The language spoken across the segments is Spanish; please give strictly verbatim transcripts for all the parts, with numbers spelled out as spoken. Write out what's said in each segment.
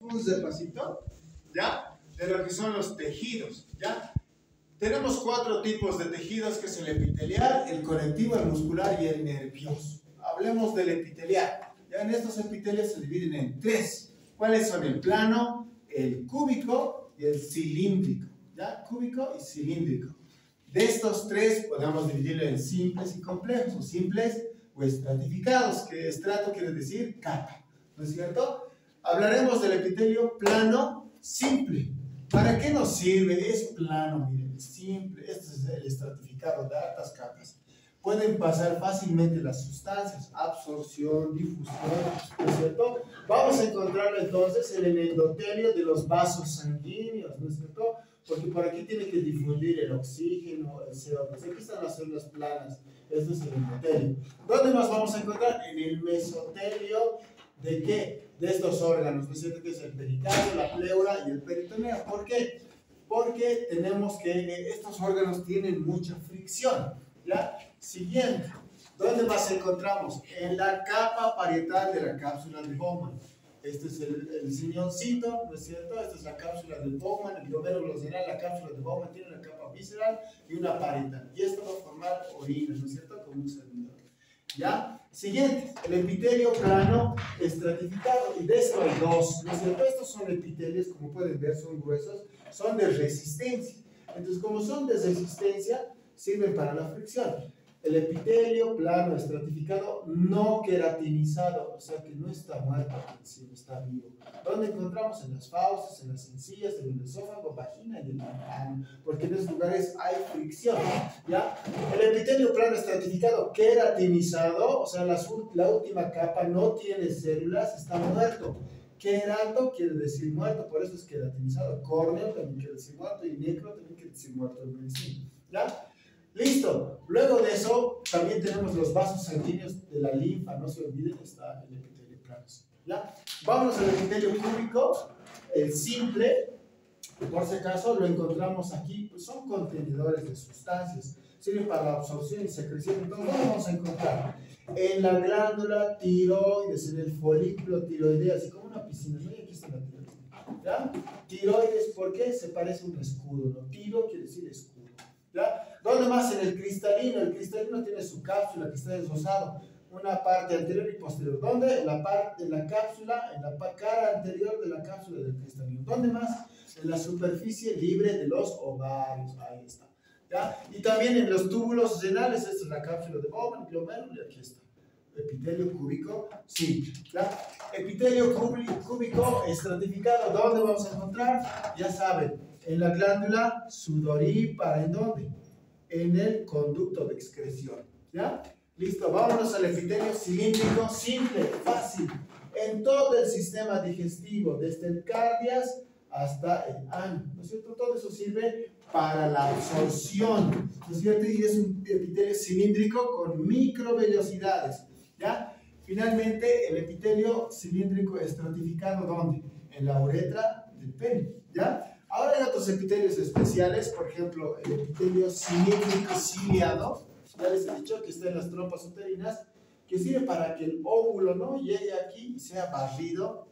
despacito, ¿ya? De lo que son los tejidos, ¿ya? Tenemos cuatro tipos de tejidos, que es el epitelial, el conectivo, el muscular y el nervioso. Hablemos del epitelial. Ya en estos epitelios se dividen en tres. ¿Cuáles son? El plano, el cúbico y el cilíndrico, ¿ya? Cúbico y cilíndrico. De estos tres podemos dividirlo en simples y complejos, o simples o estratificados, que estrato quiere decir capa, ¿no es cierto? Hablaremos del epitelio plano simple. ¿Para qué nos sirve? Es plano, miren, es simple. Este es el estratificado de altas capas. Pueden pasar fácilmente las sustancias, absorción, difusión, ¿no es cierto? Vamos a encontrarlo entonces en el endotelio de los vasos sanguíneos, ¿no es cierto? Porque por aquí tiene que difundir el oxígeno, el C O dos. Aquí están las células planas. Esto es el endotelio. ¿Dónde más vamos a encontrar? En el mesotelio. ¿De qué? De estos órganos, ¿no es cierto? Que es el pericardio, la pleura y el peritoneo. ¿Por qué? Porque tenemos que estos órganos tienen mucha fricción, ¿ya? Siguiente. ¿Dónde más encontramos? En la capa parietal de la cápsula de Bowman. Este es el, el ciñoncito, ¿no es cierto? Esta es la cápsula de Bowman, el globero glomerular. La cápsula de Bowman tiene una capa visceral y una parietal. Y esto va a formar orina, ¿no es cierto? Como un servidor. ¿Ya? Siguiente, el epitelio plano estratificado, y de esto hay dos, ¿no es cierto? Estos son epitelios, como pueden ver, son gruesos, son de resistencia. Entonces, como son de resistencia, sirven para la fricción. El epitelio plano estratificado no queratinizado, o sea que no está muerto, sino está vivo. ¿Dónde encontramos? En las fauces, en las encías, en el esófago, vagina y el ano, porque en esos lugares hay fricción, ¿ya? El epitelio plano estratificado queratinizado, o sea, la, la última capa no tiene células, está muerto. Querato quiere decir muerto, por eso es queratinizado. Córneo también quiere decir muerto, y necro también quiere decir muerto en medicina, ¿ya? Listo. Luego de eso, también tenemos los vasos sanguíneos de la linfa. No se olviden, está el epitelio plano. ¿Ya? Vámonos al epitelio cúbico, el simple. Por si acaso, lo encontramos aquí. Pues son contenedores de sustancias. Sirven para la absorción y secreción. Entonces, ¿dónde vamos a encontrar? En la glándula tiroides, en el folículo tiroideo, así como una piscina. ¿No? Y aquí está la tiroides. ¿Ya? Tiroides, ¿por qué? Se parece a un escudo, ¿no? Tiro quiere decir escudo. ¿Ya? ¿Dónde más? En el cristalino. El cristalino tiene su cápsula que está desglosado, una parte anterior y posterior. ¿Dónde? En la parte de la cápsula, en la cara anterior de la cápsula del cristalino. ¿Dónde más? En la superficie libre de los ovarios. Ahí está. ¿Ya? Y también en los túbulos renales. Esta es la cápsula de Bowman, glomérulo, y aquí está. Epitelio cúbico simple. ¿Ya? Epitelio cúbico estratificado. ¿Dónde vamos a encontrar? Ya saben. En la glándula sudorípara. ¿En dónde? En el conducto de excreción. ¿Ya? Listo, vámonos al epitelio cilíndrico simple, fácil. En todo el sistema digestivo, desde el cardias hasta el ano, ¿no es cierto? Todo eso sirve para la absorción, ¿no es cierto? Y es un epitelio cilíndrico con microvellosidades, ¿ya? Finalmente, el epitelio cilíndrico estratificado, ¿dónde? En la uretra del pene, ¿ya? Ahora hay otros epitelios especiales, por ejemplo, el epitelio cilíndrico ciliado, ya les he dicho que está en las trompas uterinas, que sirve para que el óvulo no llegue aquí y sea barrido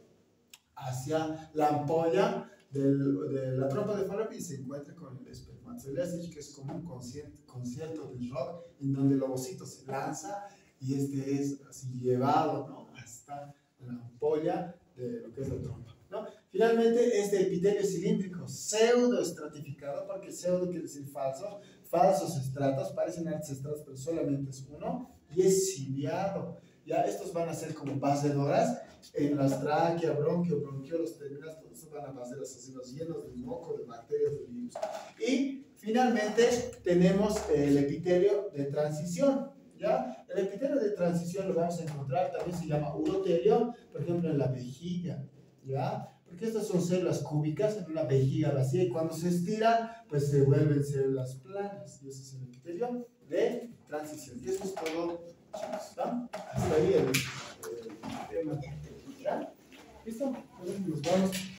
hacia la ampolla del, de la trompa de Falopio y se encuentre con el espermatozoide, que es como un concierto, concierto de rock en donde el ovocito se lanza y este es así llevado, ¿no? Hasta la ampolla de lo que es la trompa, ¿no? Finalmente, este epitelio cilíndrico pseudoestratificado, porque pseudo quiere decir falso, falsos estratos, parecen altos estratos, pero solamente es uno, y es ciliado. Ya estos van a ser como vacedoras en las tráquea, bronquio, bronquiolos, terminales, todos estos van a vaceras así, los llenos de moco, de bacterias, de virus. Y finalmente tenemos el epitelio de transición. ¿Ya? El epitelio de transición lo vamos a encontrar, también se llama urotelio, por ejemplo en la vejiga, ¿ya? Porque estas son células cúbicas en una vejiga vacía y cuando se estiran, pues se vuelven células planas. Y ese es el epitelio de transición. Y eso es todo, chicos, ¿está? Hasta ahí el, el tema. ¿Ya? ¿Listo? Entonces nos vamos.